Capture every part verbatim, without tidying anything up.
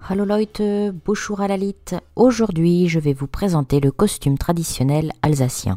Hallo Leute, bonjour à la lit. Aujourd'hui, je vais vous présenter le costume traditionnel alsacien.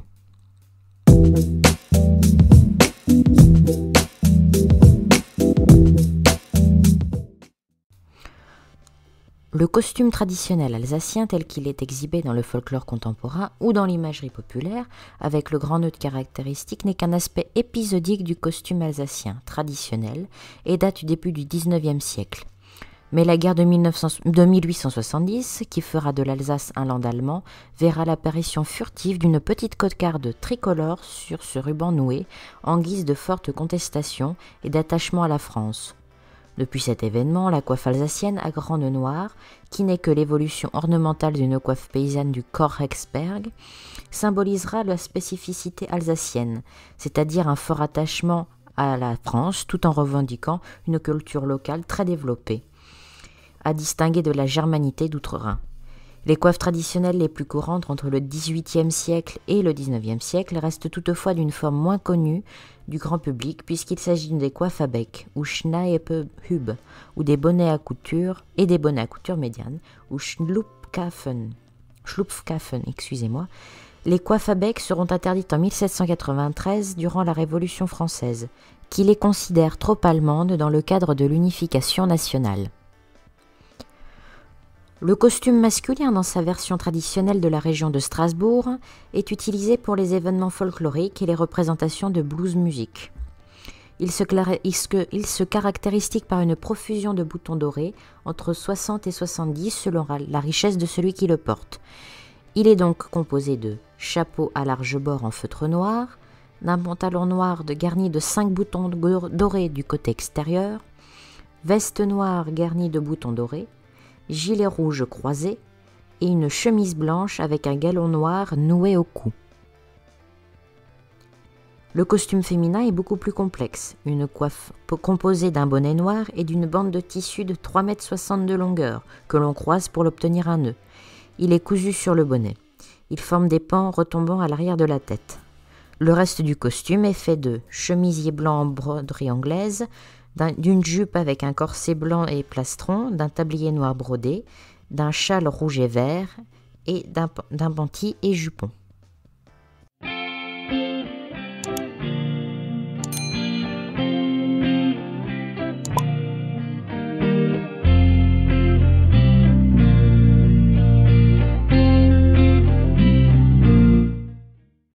Le costume traditionnel alsacien tel qu'il est exhibé dans le folklore contemporain ou dans l'imagerie populaire, avec le grand nœud de caractéristique, n'est qu'un aspect épisodique du costume alsacien traditionnel et date du début du dix-neuvième siècle. Mais la guerre de, mille huit cent soixante-dix, qui fera de l'Alsace un land allemand, verra l'apparition furtive d'une petite cocarde tricolore sur ce ruban noué, en guise de forte contestation et d'attachement à la France. Depuis cet événement, la coiffe alsacienne à grand nœud noir, qui n'est que l'évolution ornementale d'une coiffe paysanne du Korhexberg, symbolisera la spécificité alsacienne, c'est-à-dire un fort attachement à la France, tout en revendiquant une culture locale très développée, à distinguer de la germanité d'outre-Rhin. Les coiffes traditionnelles les plus courantes entre le dix-huitième siècle et le dix-neuvième siècle restent toutefois d'une forme moins connue du grand public, puisqu'il s'agit des coiffes à bec, ou Schneipehübe, ou des bonnets à couture, et des bonnets à couture médiane, ou Schlupfkaffen, Schlupfkaffen, excusez-moi. Les coiffes à bec seront interdites en mille sept cent quatre-vingt-treize durant la Révolution française, qui les considère trop allemandes dans le cadre de l'unification nationale. Le costume masculin, dans sa version traditionnelle de la région de Strasbourg, est utilisé pour les événements folkloriques et les représentations de blues music. Il se, il se caractérise par une profusion de boutons dorés, entre soixante et soixante-dix selon la richesse de celui qui le porte. Il est donc composé de chapeau à large bord en feutre noir, d'un pantalon noir de garni de cinq boutons dorés du côté extérieur, veste noire garnie de boutons dorés, gilet rouge croisé et une chemise blanche avec un galon noir noué au cou. Le costume féminin est beaucoup plus complexe, une coiffe composée d'un bonnet noir et d'une bande de tissu de trois mètres soixante de longueur que l'on croise pour l'obtenir un nœud. Il est cousu sur le bonnet. Il forme des pans retombant à l'arrière de la tête. Le reste du costume est fait de chemisier blanc en broderie anglaise, d'une jupe avec un corset blanc et plastron, d'un tablier noir brodé, d'un châle rouge et vert et d'un panty et jupon.